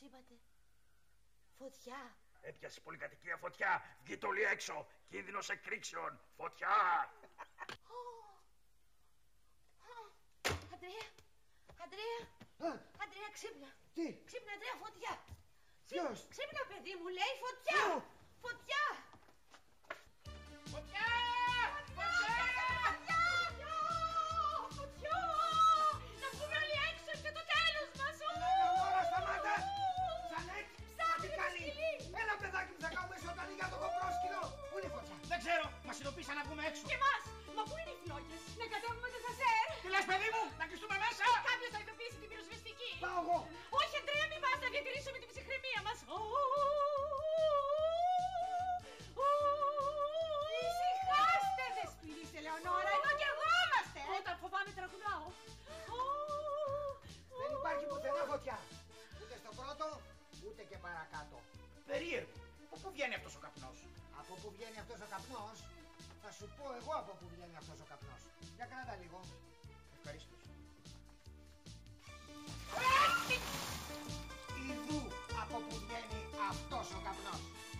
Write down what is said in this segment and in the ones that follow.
είπατε? Φωτιά. Έπιασε πολυκατοικία φωτιά. Βγείτε όλοι έξω. Κίνδυνος εκρήξεων. Φωτιά. Αντρέα, ξύπνα. Τι? Ξύπνα, Αντρέα, φωτιά. Ποιος? Ξύπνα, παιδί μου, λέει φωτιά. Φωτιά. Φωτιά. Φωτιά. Να βγούμε όλοι έξω και το τέλος μας. Τώρα σταμάτα. Ζανέτ, τι κάνει? Έλα παιδάκι μου, θα κάνουμε σωτανή για το κοπρόσκυλο. Πού είναι η φωτιά? Δεν ξέρω. Μας ειδοποίησαν να βγούμε έξω. Και εμάς. Μα πού είναι οι φλόγες? Να κατέβουμε το σασέρ. Τι λες, παιδί μου? Να κλειστούμε μέσα. Κάποιος θα ειδοποιήσει την πυροσβεστική. Πάω εγώ. Όχι, Αντρέα, μη πας, να διατηρήσουμε την ψυχραιμία μας. Ησυχάστε, Δεσποινής Ελεονόρα, εδώ κι εγώ είμαστε. Όταν φοβάμαι τραγουδάω. Δεν υπάρχει πουθενά φωτιά. Ούτε στο πρώτο, ούτε και παρακάτω. Περίεργο. Από πού βγαίνει αυτός ο καπνός? Από πού βγαίνει αυτός ο καπνός? Θα σου πω εγώ από πού βγαίνει αυτός ο καπνός. Για κράτα λίγο. Ευχαρίστως. Ιδού από πού βγαίνει αυτός ο καπνός.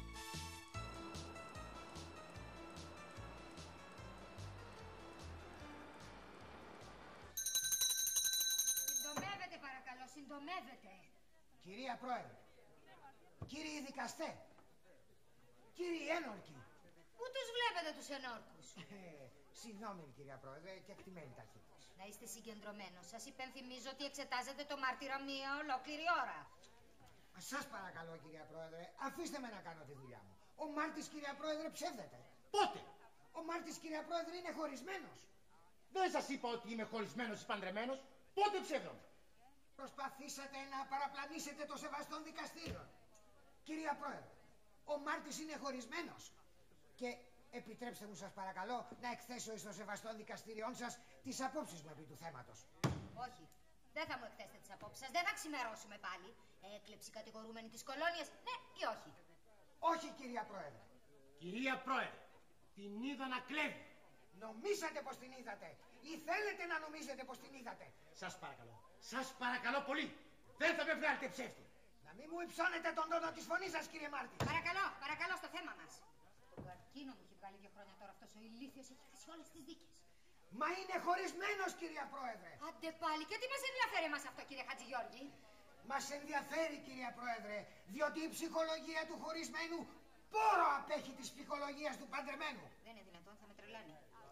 Συντομεύετε παρακαλώ, συντομεύετε. Κυρία Πρόεδρε, κύριοι δικαστέ, κύριοι ένορκοι. Πού τους βλέπετε τους ενόρκους? Συγγνώμη κυρία Πρόεδρε και εκτιμένη ταχύτητα. Να είστε συγκεντρωμένος. Σας υπενθυμίζω ότι εξετάζετε το μάρτυρα μία ολόκληρη ώρα. Σας παρακαλώ κυρία Πρόεδρε, αφήστε με να κάνω τη δουλειά μου. Ο Μάρτης κυρία Πρόεδρε ψεύδεται. Πότε? Ο Μάρτης κυρία Πρόεδρε είναι χωρισμένος. Δεν σας είπα ότι είμαι χωρισμένος ή παντρεμένος. Πότε ψεύδομαι? Προσπαθήσατε να παραπλανήσετε το σεβαστόν δικαστήριο. Κυρία Πρόεδρε, ο Μάρτης είναι χωρισμένος. Και επιτρέψτε μου σας παρακαλώ να εκθέσω στο σεβαστόν δικαστήριόν σας τις απόψεις μου επί του θέματος. Όχι. Δεν θα μου εκθέσετε τις απόψεις σας. Δεν θα ξημερώσουμε πάλι. Έκλεψη κατηγορούμενη της κολόνιας. Ναι ή όχι? Όχι κυρία Πρόεδρε. Κυρία Πρόεδρε, την είδα να κλέβει. Νομίσατε πως την είδατε ή θέλετε να νομίζετε πως την είδατε? Σας παρακαλώ πολύ. Δεν θα με βγάλετε ψεύτη. Να μην μου υψώνετε τον τόνο της φωνής σας κύριε Μάρτη. Παρακαλώ στο θέμα μας. Το καρκίνο μου έχει βγάλει 2 χρόνια τώρα αυτός ο ηλίθιος, έχει χάσει όλες τις δίκες. Μα είναι χωρισμένος κυρία Πρόεδρε. Άντε πάλι, και τι μας ενδιαφέρει εμάς αυτό κύριε Χατζηγιώργη? Μας ενδιαφέρει κυρία Πρόεδρε, διότι η ψυχολογία του χωρισμένου πόρο απέχει της ψυχολογίας του παντρεμένου. Δεν είναι δυνατόν, θα με τρελάνει.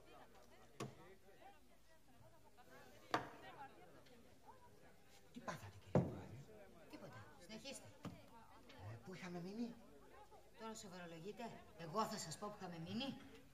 Τι πάθατε κύριε Πρόεδρε? Τίποτα, συνεχίστε. Πού είχαμε μείνει? Τώρα σοβαρολογείτε? Εγώ θα σας πω που είχαμε μείνει.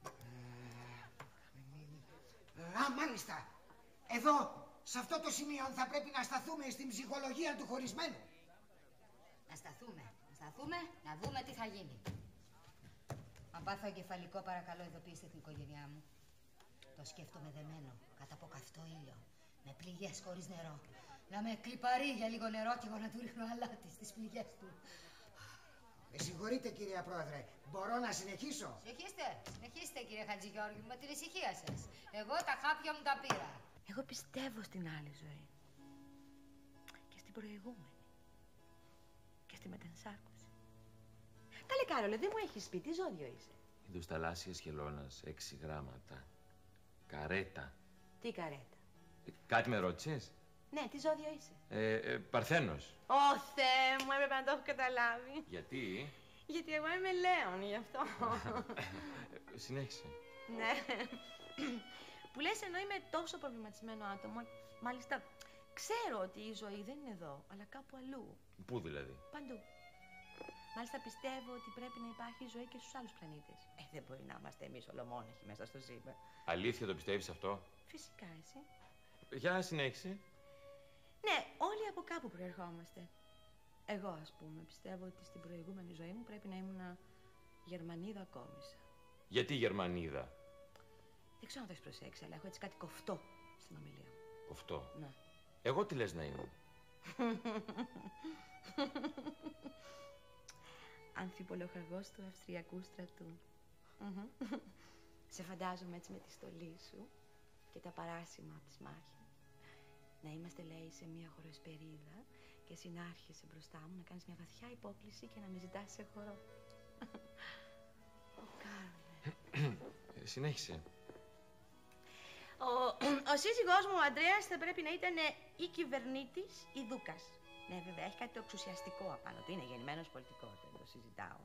Α, μάλιστα. Εδώ, σε αυτό το σημείο θα πρέπει να σταθούμε στην ψυχολογία του χωρισμένου. Να σταθούμε, να δούμε τι θα γίνει. Αν πάθω εγκεφαλικό, παρακαλώ ειδοποιήστε την οικογένειά μου. Το σκέφτομαι δεμένο, κάτω από καυτό ήλιο, με πληγές χωρίς νερό. Να με κλιπαρεί για λίγο νερό και εγώ να του ρίχνω αλάτι στις πληγές του. Με συγχωρείτε κυρία Πρόεδρε, μπορώ να συνεχίσω? Συνεχίστε κύριε Χατζηγιώργη, με την ησυχία σας. Εγώ τα χάπια μου τα πήρα. Εγώ πιστεύω στην άλλη ζωή. Και στην προηγούμενη. Και στη μετενσάρκωση. Καλέ Κάρολε, δεν μου έχεις πει τι ζώδιο είσαι? Είδους θαλάσσιας χελώνας, 6 γράμματα. Καρέτα. Τι καρέτα? Κάτι με ρώτησες? Ναι, τι ζώδιο είσαι? Παρθένος. Ω Θεέ μου, έπρεπε να το έχω καταλάβει. Γιατί? Γιατί εγώ είμαι Λέων, γι' αυτό. Συνέχισε. Ναι. Που λες ενώ είμαι τόσο προβληματισμένο άτομο, μάλιστα ξέρω ότι η ζωή δεν είναι εδώ, αλλά κάπου αλλού. Πού δηλαδή? Παντού. Μάλιστα πιστεύω ότι πρέπει να υπάρχει ζωή και στους άλλους πλανήτες. Δεν μπορεί να είμαστε εμείς ολομόναχοι μέσα στο σύμπαν. Αλήθεια το πιστεύεις αυτό? Φυσικά, εσύ. Για συνέχισε. Ναι, όλοι από κάπου προερχόμαστε. Εγώ, ας πούμε, πιστεύω ότι στην προηγούμενη ζωή μου πρέπει να ήμουν Γερμανίδα κόμισσα. Γιατί Γερμανίδα? Δεν ξέρω αν το έχεις προσέξει, αλλά έχω έτσι κάτι κοφτό στην ομιλία μου. Κοφτό? Ναι. Εγώ τι λες να είμαι? Αμφιπολοχαγός του Αυστριακού στρατού. Σε φαντάζομαι έτσι με τη στολή σου και τα παράσημα από τις μάχες. Να είμαστε, λέει, σε μια χωροσπερίδα Και εσύ να άρχεσαι μπροστά μου να κάνεις μια βαθιά υπόκληση και να με ζητάς σε χορό. Κάρολε. Συνέχισε. Ο σύζυγός μου, ο Ανδρέας, θα πρέπει να ήταν ή κυβερνήτης ή δούκας. Ναι, βέβαια, έχει κάτι το εξουσιαστικό απάνω του. Είναι γεννημένος πολιτικός, δεν το συζητάω.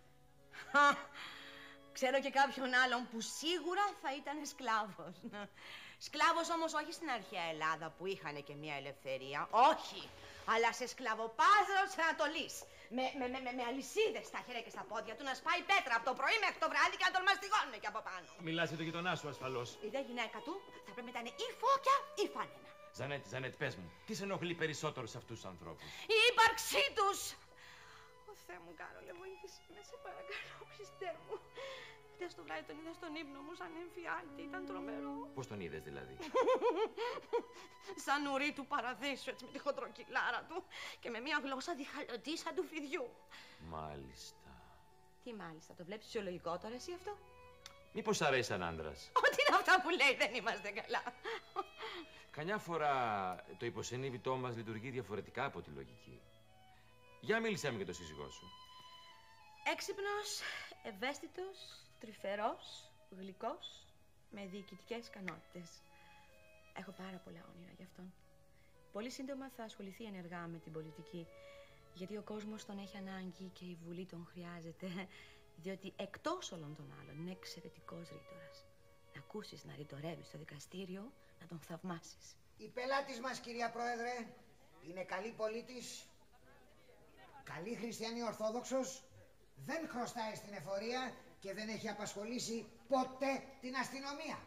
Ξέρω και κάποιον άλλον που σίγουρα θα ήταν σκλάβος. Σκλάβος όμως όχι στην αρχαία Ελλάδα που είχαν και μια ελευθερία. Όχι, αλλά σε σκλαβοπάζαρο της Ανατολής. Με αλυσίδες στα χέρια και στα πόδια του να σπάει πέτρα από το πρωί μέχρι το βράδυ και να τον μαστιγώνουν και από πάνω. Μιλάς για το γειτονά σου ασφαλώς. Η δε γυναίκα του θα πρέπει να είναι ή φώκια ή φάνενα. Ζανέτ, πες μου, τι σε ενοχλεί περισσότερο σε αυτούς τους ανθρώπους? Η ύπαρξή τους. Ω Θεέ μου, Κάρολε, βοήθησε με, σε παρακαλώ, Χριστέ μου. Χτες το βράδυ τον είδα στον ύπνο μου σαν εμφιάλτη, ήταν τρομερό. Πώς τον είδες δηλαδή? Σαν ουρή του παραδείσου, έτσι με τη χοντροκυλάρα του και με μια γλώσσα διχαλωτή σαν του φιδιού. Μάλιστα. Τι μάλιστα, το βλέπεις φυσιολογικό τώρα εσύ αυτό? Μήπως αρέσει σαν άντρας? Ό,τι είναι αυτά που λέει, δεν είμαστε καλά. Καμιά φορά το υποσυνείδητό μας λειτουργεί διαφορετικά από τη λογική. Για μίλησέ μου για τον σύζυγό σου. Έξυπνος, ευαίσθητος, τρυφερός, γλυκός, με διοικητικές ικανότητες. Έχω πάρα πολλά όνειρα γι' αυτόν. Πολύ σύντομα θα ασχοληθεί ενεργά με την πολιτική, γιατί ο κόσμος τον έχει ανάγκη και η Βουλή τον χρειάζεται, διότι εκτός όλων των άλλων είναι εξαιρετικός ρήτορας. Να ακούσεις να ρητορεύει στο δικαστήριο, να τον θαυμάσεις. Η πελάτης μας, κυρία Πρόεδρε, είναι καλή πολίτης, καλή χριστιανή ορθόδοξος, δεν χρωστάει στην εφορία και δεν έχει απασχολήσει ποτέ την αστυνομία.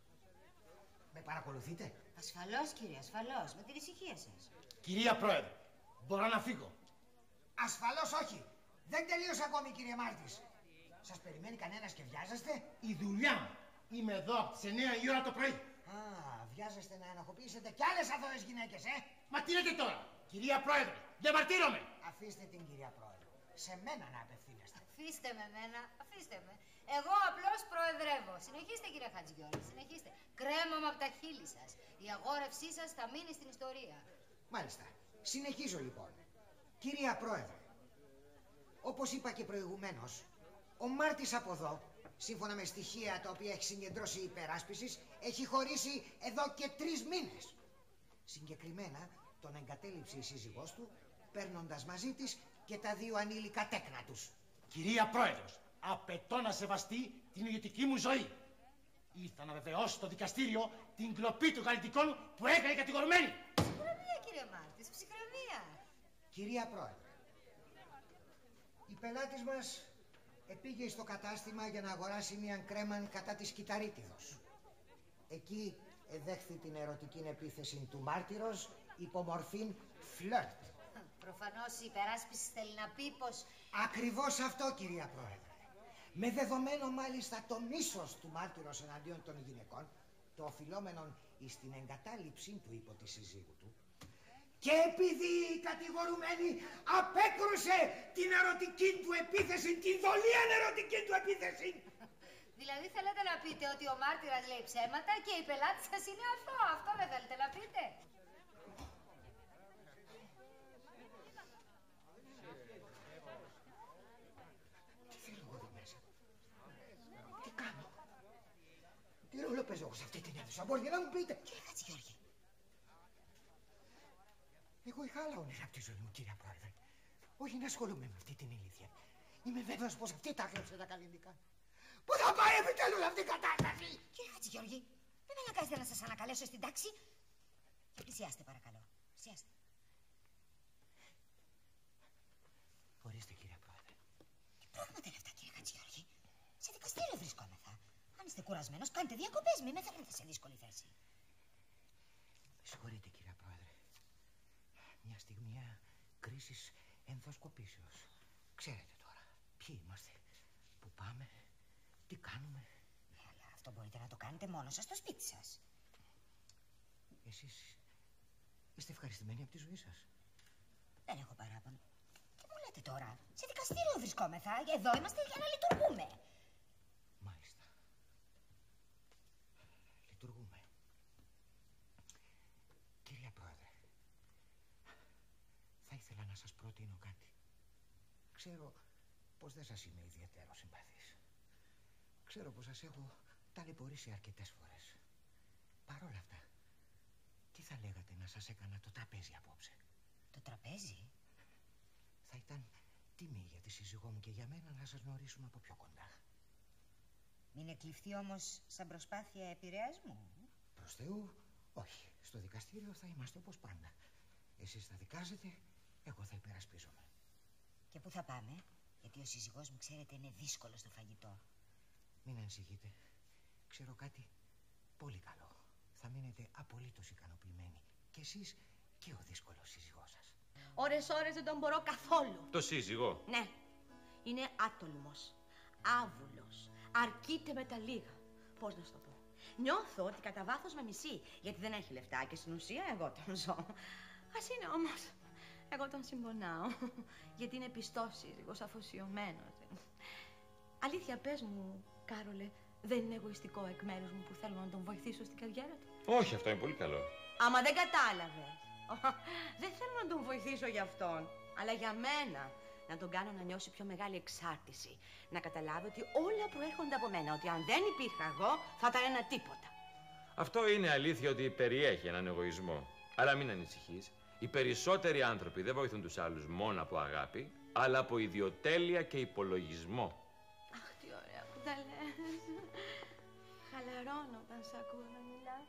Με παρακολουθείτε? Ασφαλώς, κύριε, ασφαλώς. Με την ησυχία σας. Κυρία Πρόεδρε, μπορώ να φύγω? Ασφαλώς όχι. Δεν τελείωσε ακόμη, κύριε Μάρτης. Σας περιμένει κανένας και βιάζεστε? Η δουλειά μου. Είμαι εδώ από τις 9 η ώρα το πρωί. Α, βιάζεστε να ενοχοποιήσετε κι άλλες αθώες γυναίκες, Μα τι λέτε τώρα? Κυρία Πρόεδρε, διαμαρτύρομαι. Αφήστε την, κυρία Πρόεδρε. Σε μένα να απευθύνεστε. Αφήστε με εμένα, αφήστε με. Εγώ απλώς προεδρεύω. Συνεχίστε, κύριε Χατζηγιώργη, συνεχίστε. Κρέμομαι από τα χείλη σας. Η αγόρευσή σας θα μείνει στην ιστορία. Μάλιστα. Συνεχίζω λοιπόν. Κυρία Πρόεδρε, όπως είπα και προηγουμένως, ο Μάρτης από εδώ, σύμφωνα με στοιχεία τα οποία έχει συγκεντρώσει η υπεράσπισης, έχει χωρίσει εδώ και 3 μήνες. Συγκεκριμένα τον εγκατέλειψε η σύζυγός του, παίρνοντας μαζί της και τα 2 ανήλικα τέκνα τους. Κυρία Πρόεδρος, απαιτώ να σεβαστεί την ιδιωτική μου ζωή. Ήρθα να βεβαιώσω στο δικαστήριο την κλοπή των καλλιτικών που έκανε η κατηγορουμένη. Ψυχραιμία, κύριε Μάρτης, ψυχραιμία. Κυρία Πρόεδρε, η πελάτης μας επήγε στο κατάστημα για να αγοράσει μια κρέμαν κατά της κυταρίτιδος. Εκεί εδέχθη την ερωτική επίθεση του μάρτυρος υπό μορφήν φλερτ. Προφανώς η υπεράσπιση θέλει να πει πως... Ακριβώς αυτό, κυρία Πρόεδρε. Με δεδομένο μάλιστα το μίσος του μάρτυρος εναντίον των γυναικών, το οφειλόμενον εις την εγκατάλειψή του υπό τη σύζυγου του, και επειδή η κατηγορουμένη απέκρουσε την ερωτική του επίθεση, την δολίαν ερωτική του επίθεση. Δηλαδή θέλετε να πείτε ότι ο μάρτυρας λέει ψέματα και η πελάτη σας είναι αθώα. Αυτό δεν θέλετε να πείτε? Τι θέλω εγώ εδώ μέσα? Τι κάνω? Τι ρόλο παίζω εγώ σε αυτή την αίθουσα? Μπορείτε να μου πείτε? Κύριε Χατζηγιώργη. Εγώ είχα άλλα όνειρα από τη ζωή μου, κύριε Πρόεδρε. Όχι να ασχολούμαι με αυτή την ηλίθεια. Είμαι βέβαιος πως αυτή τα έγραψε τα καλλιτικά. Πού θα πάει επιτέλους αυτή η κατάσταση? Κύριε Χατζηγιώργη, δεν με αναγκάζετε να σας ανακαλέσω στην τάξη. Πλησιάστε, παρακαλώ. Πλησιάστε. Ορίστε, κύριε Πρόεδρε. Τι πράγματα είναι αυτά, κύριε Χατζηγιώργη? Σε δικαστήριο βρισκόμεθα. Αν είστε κουρασμένος, κάντε διακοπές. Μην με φέρνετε σε δύσκολη θέση. Συγχωρείτε, κύριε Πρόεδρε. Μια στιγμιαία κρίσης ενδοσκοπήσεως. Ξέρετε τώρα ποιοι είμαστε, πού πάμε, τι κάνουμε. Αλλά αυτό μπορείτε να το κάνετε μόνο σας στο σπίτι σας. Εσείς είστε ευχαριστημένοι από τη ζωή σας? Δεν έχω παράπονο. Τι μου λέτε τώρα? Σε δικαστήριο βρισκόμεθα. Εδώ είμαστε για να λειτουργούμε. Μάλιστα. Λειτουργούμε. Κύριε Πρόεδρε, θα Ξέρω πως δεν σας είμαι ιδιαίτερο συμπαθής. Ξέρω πως σας έχω ταλαιπωρήσει αρκετές φορές. Παρ' όλα αυτά, τι θα λέγατε να σας έκανα το τραπέζι απόψε? Το τραπέζι? Θα ήταν τιμή για τη σύζυγό μου και για μένα να σας γνωρίσουμε από πιο κοντά. Μην εκλειφθεί όμως σαν προσπάθεια επηρεασμού. Προς Θεού, όχι. Στο δικαστήριο θα είμαστε όπως πάντα. Εσείς θα δικάζετε, εγώ θα υπερασπίζομαι. Και πού θα πάμε? Γιατί ο σύζυγός μου, ξέρετε, είναι δύσκολο στο φαγητό. Μην ανησυχείτε. Ξέρω κάτι πολύ καλό. Θα μείνετε απολύτως ικανοποιημένοι. Και εσείς και ο δύσκολος σύζυγός σας. Ώρες δεν τον μπορώ καθόλου. Το σύζυγο? Ναι. Είναι άτολμος, άβουλος, αρκείται με τα λίγα. Πώς να σου το πω? Νιώθω ότι κατά βάθος με μισεί, γιατί δεν έχει λεφτά και στην ουσία εγώ τον ζω. Ας είναι όμως. Εγώ τον συμπονάω, γιατί είναι πιστός σύζυγος, αφοσιωμένος. Αλήθεια, πες μου, Κάρολε, δεν είναι εγωιστικό εκ μέρους μου που θέλω να τον βοηθήσω στην καριέρα του? Όχι, αυτό είναι πολύ καλό. Άμα δεν κατάλαβες. Δεν θέλω να τον βοηθήσω για αυτόν, αλλά για μένα. Να τον κάνω να νιώσει πιο μεγάλη εξάρτηση. Να καταλάβει ότι όλα προέρχονται από μένα. Ότι αν δεν υπήρχα εγώ, θα ήταν ένα τίποτα. Αυτό είναι αλήθεια ότι περιέχει έναν εγωισμό. Αλλά μην ανησυχείς. Οι περισσότεροι άνθρωποι δεν βοηθούν τους άλλους μόνο από αγάπη, αλλά από ιδιοτέλεια και υπολογισμό. Αχ, τι ωραία που τα λες. Χαλαρώνω όταν σ' ακούω να μιλάς.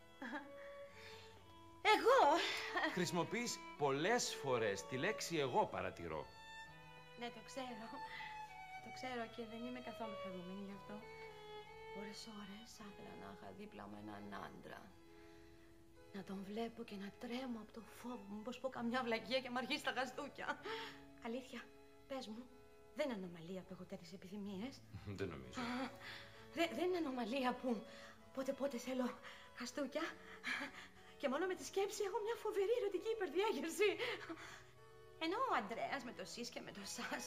Εγώ! Χρησιμοποιείς πολλές φορές τη λέξη «εγώ», παρατηρώ. Ναι, το ξέρω. Το ξέρω και δεν είμαι καθόλου χαρούμενη γι' αυτό. Ώρες θα ήθελα να είχα δίπλα μου έναν άντρα. Να τον βλέπω και να τρέμω από το φόβο μου πως πω καμιά βλακεία και μ' αρχίσει τα γαστούκια. Αλήθεια, πες μου, δεν είναι ανομαλία που έχω τέτοιες επιθυμίες? Δεν νομίζω. Δεν είναι ανομαλία που πότε θέλω γαστούκια και μόνο με τη σκέψη έχω μια φοβερή ερωτική υπερδιέγερση. Ενώ ο Αντρέας με το σεις και με το σας.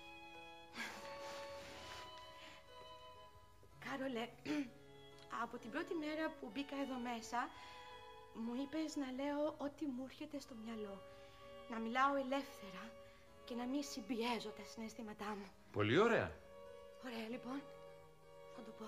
Κάρολε, από την πρώτη μέρα που μπήκα εδώ μέσα, μου είπες να λέω ό,τι μου έρχεται στο μυαλό. Να μιλάω ελεύθερα και να μην συμπιέζω τα συναισθήματά μου. Πολύ ωραία. Ωραία, λοιπόν. Θα το πω.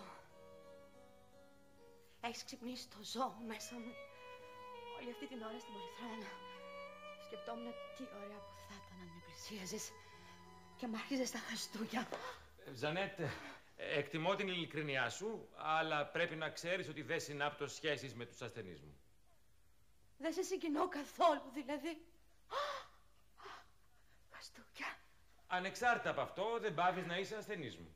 Έχεις ξυπνήσει το ζώο μέσα μου. Όλη αυτή την ώρα στην πολυθρόνα σκεφτόμουν τι ωραία που θα ήταν αν με πλησίαζες και μ' άρχιζες τα χαστούκια. Ζανέτ, εκτιμώ την ειλικρινιά σου, αλλά πρέπει να ξέρεις ότι δεν συνάπτω σχέσεις με τους ασθενείς μου. Δεν σε συγκινώ καθόλου, δηλαδή. Χαστούκια. Ανεξάρτητα από αυτό, δεν πάβεις να είσαι ασθενής μου.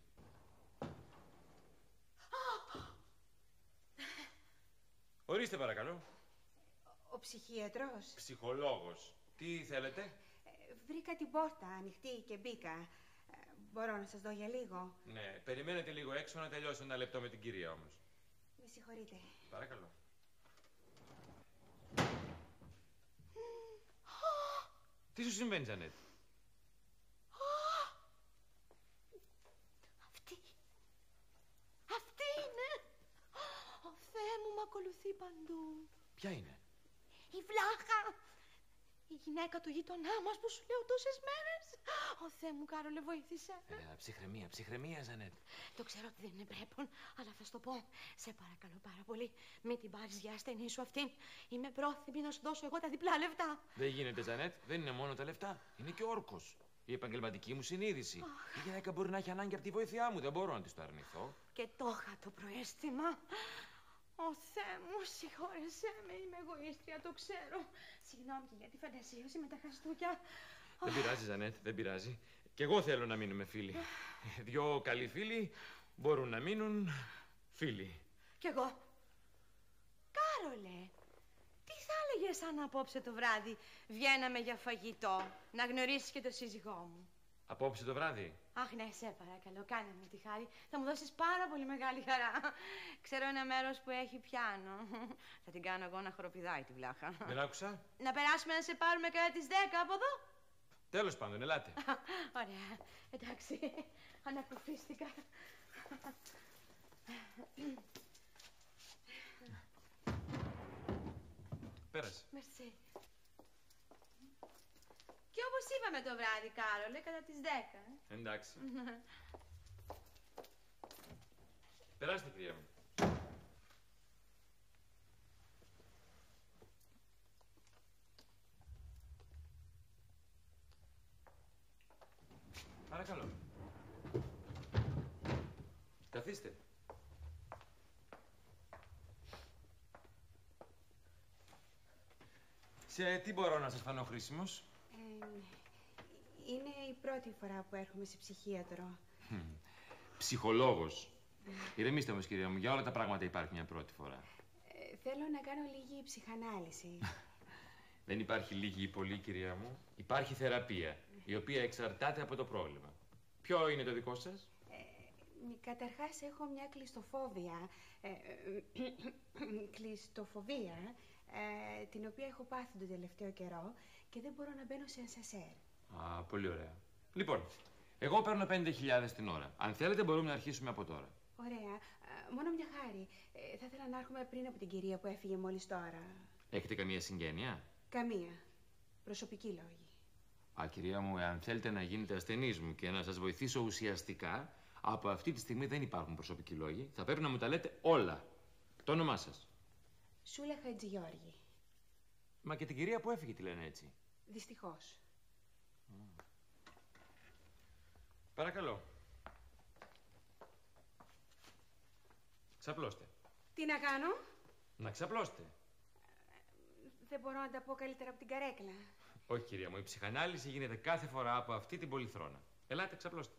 Ορίστε παρακαλώ. Ο ψυχίατρος. Ψυχολόγος. Τι θέλετε? Βρήκα την πόρτα ανοιχτή και μπήκα. Μπορώ να σας δω για λίγο? Ναι, περιμένετε λίγο έξω να τελειώσω ένα λεπτό με την κυρία όμως. Με συγχωρείτε. Παρακαλώ. Τι σου συμβαίνει, Ζανέτ? Αυτή είναι. Ο Θεέ μου, μ' ακολουθεί παντού. Ποια είναι? Η βλάχα. Η γυναίκα του γείτονά μας που σου λέω τόσες μέρες. Ο Θεέ μου, Κάρολε, βοήθησε. Ψυχραιμία, Ζανέτ. Το ξέρω ότι δεν είναι πρέπον, αλλά θα σου το πω. Σε παρακαλώ πάρα πολύ, μην την πάρεις για ασθενή σου αυτήν. Είμαι πρόθυμη να σου δώσω εγώ τα διπλά λεφτά. Δεν γίνεται, Ζανέτ. Δεν είναι μόνο τα λεφτά. Είναι και όρκος. Η επαγγελματική μου συνείδηση. Η γυναίκα μπορεί να έχει ανάγκη από τη βοήθειά μου. Δεν μπορώ να της το αρνηθώ. Και το είχα το προαίσθημα. Ω Θεέ μου, συγχώρεσέ με, είμαι εγωίστρια, το ξέρω. Συγγνώμη και για τη φαντασίωση με τα χαστούκια. Δεν πειράζει, Ζανέτ, δεν πειράζει. Κι εγώ θέλω να μείνουμε φίλοι. Δυο καλοί φίλοι μπορούν να μείνουν φίλοι. Κι εγώ. Κάρολε, τι θα έλεγες αν απόψε το βράδυ βγαίναμε για φαγητό, να γνωρίσεις και το σύζυγό μου? Απόψε το βράδυ? Αχ, ναι, σε παρακαλώ, κάνε μου τη χάρη. Θα μου δώσεις πάρα πολύ μεγάλη χαρά. Ξέρω ένα μέρος που έχει πιάνο. Θα την κάνω εγώ να χοροπηδάει τη βλάχα. Δεν άκουσα. Να περάσουμε να σε πάρουμε κατά τις 10 από εδώ. Τέλος πάντων, ελάτε. Ωραία, εντάξει, ανακουφίστηκα. Πέρασε. Μερσή. Κι όπως είπαμε το βράδυ, Κάρολε, κατά τις 10. Εντάξει. Περάστε, κυρία μου. Παρακαλώ. Καθίστε. Σε τι μπορώ να σας φανώ χρήσιμος? Είναι η πρώτη φορά που έρχομαι σε ψυχίατρο. Ψυχολόγος. Ηρεμήστε όμως, κυρία μου, για όλα τα πράγματα υπάρχει μια πρώτη φορά. Θέλω να κάνω λίγη ψυχανάλυση. Δεν υπάρχει λίγη ή πολύ, κυρία μου. Υπάρχει θεραπεία, η οποία εξαρτάται από το πρόβλημα. Ποιο είναι το δικό σας? Καταρχάς έχω μια κλειστοφόβια. Κλειστοφοβία, την οποία έχω πάθει τον τελευταίο καιρό και δεν μπορώ να μπαίνω σε ασανσέρ. Α, πολύ ωραία. Λοιπόν, εγώ παίρνω 50.000 την ώρα. Αν θέλετε μπορούμε να αρχίσουμε από τώρα. Ωραία. Μόνο μια χάρη. Θα ήθελα να έρχομαι πριν από την κυρία που έφυγε μόλις τώρα. Έχετε καμία συγγένεια? Καμία. Προσωπική λόγη. Α, κυρία μου, εάν θέλετε να γίνετε ασθενής μου και να σας βοηθήσω ουσιαστικά, από αυτή τη στιγμή δεν υπάρχουν προσωπικοί λόγοι. Θα πρέπει να μου τα λέτε όλα. Το όνομά σας? Σούλα Χατζηγιώργη. Μα και την κυρία που έφυγε τη λένε έτσι? Δυστυχώς. Παρακαλώ. Ξαπλώστε. Τι να κάνω? Να ξαπλώστε. Δεν μπορώ να τα πω καλύτερα από την καρέκλα. Όχι, κυρία μου, η ψυχανάλυση γίνεται κάθε φορά από αυτή την πολυθρόνα. Ελάτε, ξαπλώστε.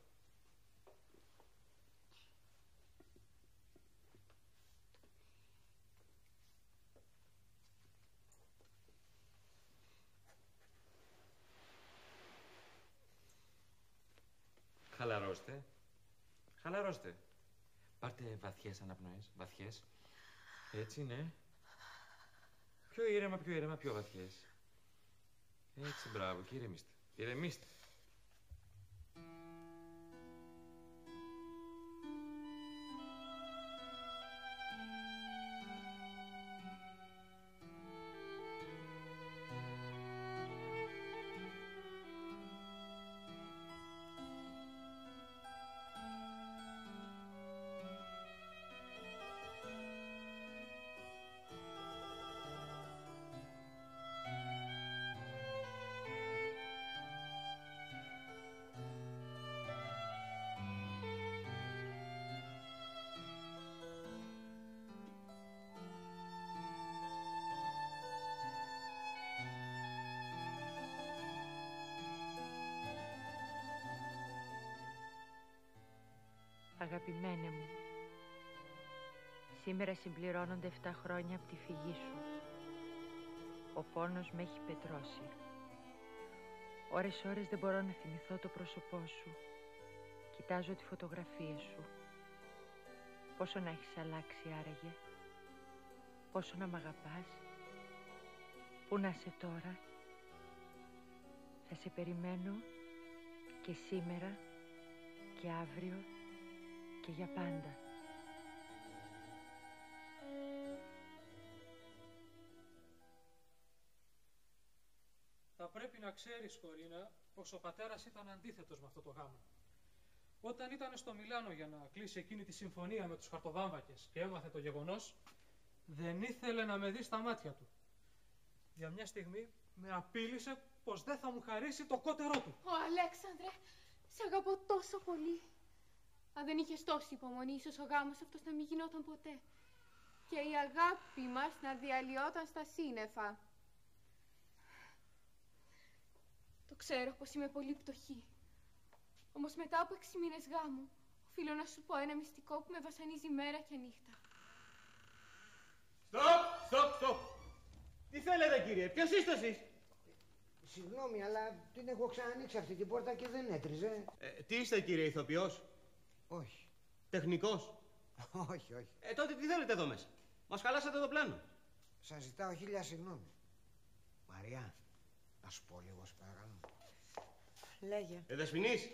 Χαλαρώστε. Χαλαρώστε. Πάρτε βαθιές αναπνοές. Βαθιές. Έτσι, ναι. Πιο ήρεμα, πιο βαθιές. Έτσι, μπράβο, και ηρεμήστε. Ηρεμήστε. Αγαπημένε μου, σήμερα συμπληρώνονται 7 χρόνια από τη φυγή σου. Ο πόνος με έχει πετρώσει. Ώρες δεν μπορώ να θυμηθώ το πρόσωπό σου. Κοιτάζω τις φωτογραφίες σου. Πόσο να έχεις αλλάξει άραγε. Πόσο να μ' αγαπάς. Πού να είσαι τώρα. Θα σε περιμένω και σήμερα και αύριο και για πάντα. Θα πρέπει να ξέρεις, Κορίνα, πως ο πατέρας ήταν αντίθετος με αυτό το γάμο. Όταν ήταν στο Μιλάνο για να κλείσει εκείνη τη συμφωνία με τους χαρτοβάμβακες και έμαθε το γεγονός, δεν ήθελε να με δει στα μάτια του. Για μια στιγμή με απείλησε πως δεν θα μου χαρίσει το κότερό του. Ω, Αλέξανδρε, σε αγαπώ τόσο πολύ. Αν δεν είχες τόση υπομονή, ίσως ο γάμος αυτός να μην γινόταν ποτέ. Και η αγάπη μας να διαλυόταν στα σύννεφα. Το ξέρω πως είμαι πολύ πτωχή. Όμως μετά από 6 μήνες γάμου, οφείλω να σου πω ένα μυστικό που με βασανίζει μέρα και νύχτα. Στοπ! Τι θέλετε, κύριε, ποιος είστε εσείς? Συγγνώμη, αλλά την έχω ξανανοίξει αυτή την πόρτα και δεν έτριζε. Τι είστε, κύριε, ηθοποιός? Όχι. Τεχνικός? Όχι. Τότε τι θέλετε εδώ μέσα? Μας χαλάσατε το πλάνο. Σας ζητάω 1000 συγγνώμη. Μαριά, να σου πω λίγο, σου παρακαλώ. Λέγε. Δεσποινής.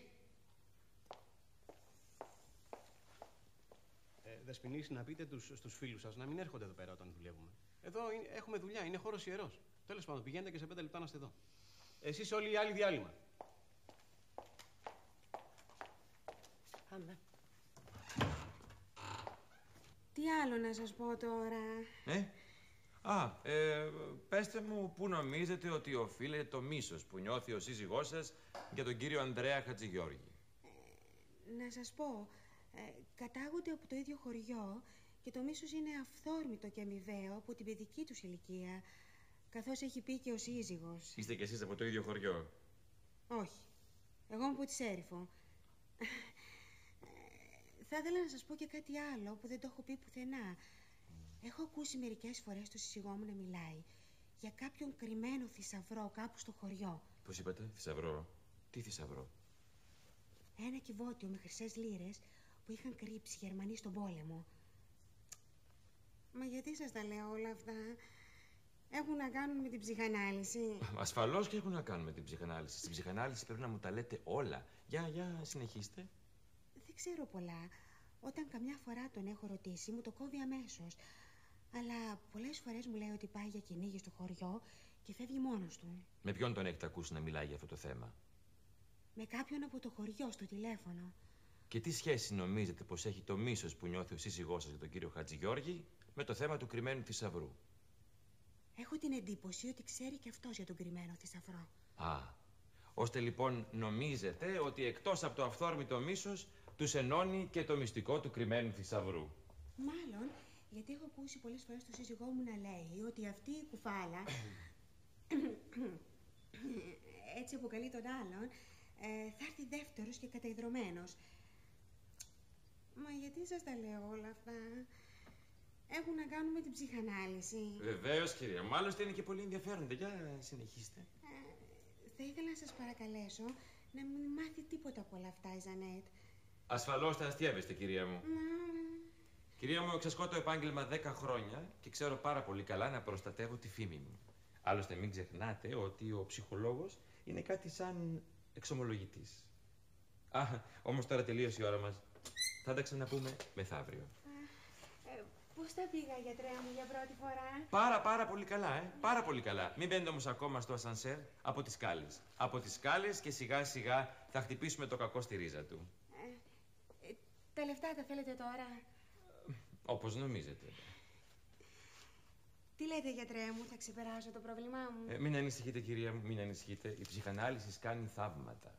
Δεσποινής, να πείτε στους φίλους σας να μην έρχονται εδώ πέρα όταν δουλεύουμε. Εδώ έχουμε δουλειά, είναι χώρος ιερός. Τέλος πάντων, πηγαίνετε και σε 5 λεπτά να είστε εδώ. Εσείς όλοι οι άλλοι διάλειμμα. Πάμε. Τι άλλο να σας πω τώρα. Πέστε μου πού νομίζετε ότι οφείλεται το μίσος που νιώθει ο σύζυγός σας για τον κύριο Ανδρέα Χατζηγιώργη. Να σας πω, κατάγονται από το ίδιο χωριό και το μίσος είναι αυθόρμητο και αμοιβαίο από την παιδική τους ηλικία, καθώς έχει πει και ο σύζυγος. Είστε κι εσείς από το ίδιο χωριό? Όχι. Εγώ είμαι από τη Σέριφο. Θα ήθελα να σας πω και κάτι άλλο που δεν το έχω πει πουθενά. Έχω ακούσει μερικές φορές το σύζυγό μου να μιλάει για κάποιον κρυμμένο θησαυρό κάπου στο χωριό. Πώς είπατε, θησαυρό? Τι θησαυρό? Ένα κυβότιο με χρυσές λίρες που είχαν κρύψει οι Γερμανοί στον πόλεμο. Μα γιατί σας τα λέω όλα αυτά? Έχουν να κάνουν με την ψυχανάλυση. Ασφαλώς και έχουν να κάνουν με την ψυχανάλυση. Στην ψυχανάλυση πρέπει να μου τα λέτε όλα. Για συνεχίστε. Δεν ξέρω πολλά. Όταν καμιά φορά τον έχω ρωτήσει, μου το κόβει αμέσως. Αλλά πολλές φορές μου λέει ότι πάει για κυνήγι στο χωριό και φεύγει μόνος του. Με ποιον τον έχετε ακούσει να μιλάει για αυτό το θέμα? Με κάποιον από το χωριό στο τηλέφωνο. Και τι σχέση νομίζετε πως έχει το μίσος που νιώθει ο σύζυγός σας για τον κύριο Χατζηγιώργη με το θέμα του κρυμμένου θησαυρού? Έχω την εντύπωση ότι ξέρει και αυτός για τον κρυμμένο θησαυρό. Ώστε λοιπόν νομίζετε ότι εκτός από το αυθόρμητο μίσος τους ενώνει και το μυστικό του κρυμμένου θησαυρού. Μάλλον, γιατί έχω ακούσει πολλές φορές τον σύζυγό μου να λέει ότι αυτή η κουφάλα, έτσι αποκαλεί τον άλλον, θα έρθει δεύτερος και καταϊδρωμένος. Μα γιατί σας τα λέω όλα αυτά? Έχουν να κάνουν με την ψυχανάλυση. Βεβαίως, κυρία. Μάλιστα είναι και πολύ ενδιαφέροντα. Για συνεχίστε. Θα ήθελα να σας παρακαλέσω να μην μάθει τίποτα από όλα αυτά η Ζανέτ. Ασφαλώς θα αστείευεστε, κυρία μου. Κυρία μου, εξασκώ το επάγγελμα 10 χρόνια και ξέρω πάρα πολύ καλά να προστατεύω τη φήμη μου. Άλλωστε, μην ξεχνάτε ότι ο ψυχολόγος είναι κάτι σαν εξομολογητής. Όμως τώρα τελείωσε η ώρα μας. Θα τα ξαναπούμε μεθαύριο. Πώς τα πήγα, γιατρέ μου, για πρώτη φορά? Πάρα πολύ καλά, Πάρα πολύ καλά. Μην μπαίνετε όμως ακόμα στο ασανσέρ από τις σκάλες. Από τις σκάλες και σιγά σιγά θα χτυπήσουμε το κακό στη ρίζα του. Τα λεφτά τα θέλετε τώρα? Όπως νομίζετε. Τι λέτε, γιατρέ μου, θα ξεπεράσω το πρόβλημά μου? Μην ανησυχείτε, κυρία μου, μην ανησυχείτε. Η ψυχανάλυση κάνει θαύματα.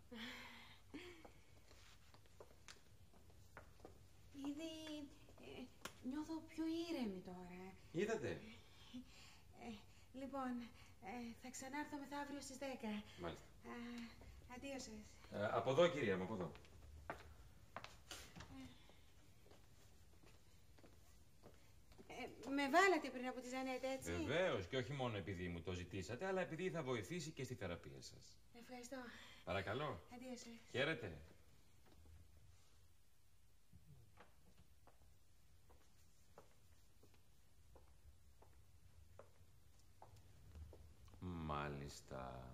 Ήδη νιώθω πιο ήρεμη τώρα. Είδατε? Λοιπόν, θα ξανάρθω μεθαύριο στις 10. Μάλιστα. Αντίο σας. Από εδώ, κυρία μου, από εδώ. Με βάλατε πριν από τη Ζανέτ, έτσι? Βεβαίως, και όχι μόνο επειδή μου το ζητήσατε, αλλά επειδή θα βοηθήσει και στη θεραπεία σας. Ευχαριστώ. Παρακαλώ. Αντίο σας. Χαίρετε. Μάλιστα.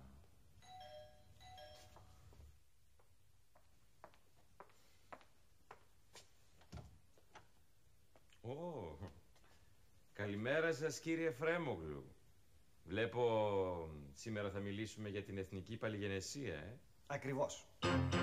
Καλημέρα σας, κύριε Φρέμογλου. Βλέπω σήμερα θα μιλήσουμε για την εθνική παλιγενεσία, Ακριβώς.